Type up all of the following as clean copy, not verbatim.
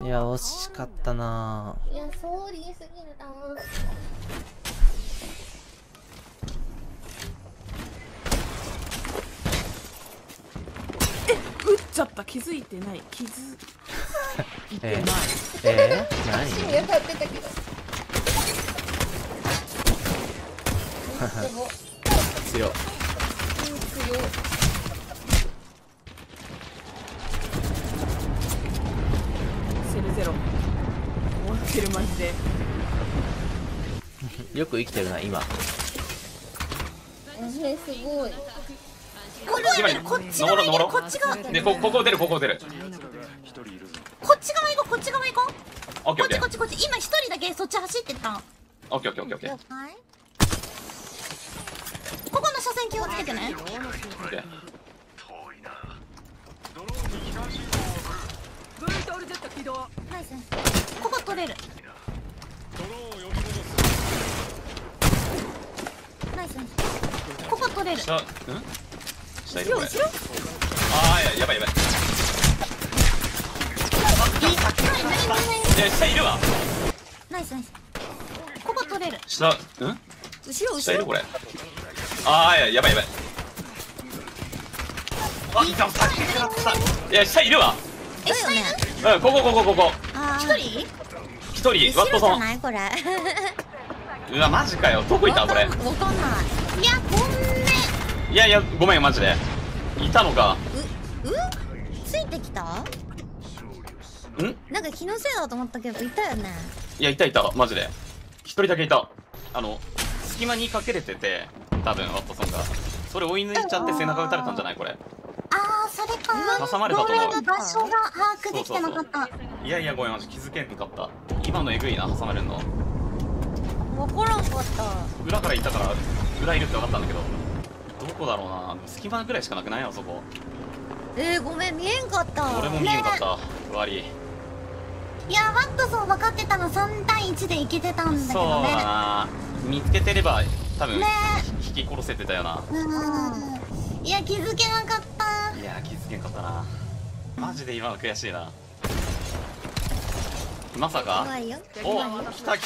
いや惜しかったな。 いやソーリーすぎるな。 撃っちゃった。気づいてない。気づいてない。 何？ 芯が立ってたけど強っ。 セルゼロ終わってるマジで。 よく生きてるな今。 すごい。 今にこっち側行こう。こっち側。 でここ出るここ出る。 こっち側行こう。こっち側行こう。 オッケーオッケーこっちこっちこっち。今一人だけそっち走ってた。 オッケーオッケーオッケーオッケー。 はい。ここの車線気をつけてね。 オッケー。 ブートルジェット起動。 ナイス。ここ取れる。ナイス。ここ取れる。 下いるこれ。 後ろ。 ああやばいやばい。下いるわ。 ナイスナイス。ここ取れる。 下後ろ後ろ。 下いるこれ。ああやばいやばい。あいたさっきからった。いや下いるわ。 下いる？ うんここ。 一人？ 一人ワットソン。 ないこれ。 うわマジかよ。どこいたこれ。 わかんない。いやごめん。 いやごめんマジで。いたのか。 ついてきた？なんか気のせいだと思ったけどいたよね。 いやいたマジで。一人だけいた。隙間に隠れてて多分ワットソンがそれ追い抜いちゃって背中撃たれたんじゃないこれ。 ああそれか。 挟まれたと思う。 ごめん場所が把握できてなかった。 いやごめんマジ気づけんかった。今のえぐいな挟まれるの。 わからんかった。 裏からいたから裏いるって分かったんだけどどこだろうな。隙間ぐらいしかなくないあそこ。 ごめん見えんかった。 俺も見えんかった。悪い。 いやワットソン分かってたの3対1でいけてたんだけそうどね。 だな。見つけてれば多分ね引き殺せてたよな。 いや気づけなかった。 いや気づけんかったな。マジで今は悔しいな。まさか。 怖いよ。 お来た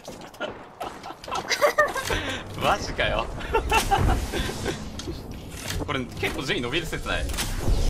マジかよこれ結構順位伸びる説ない。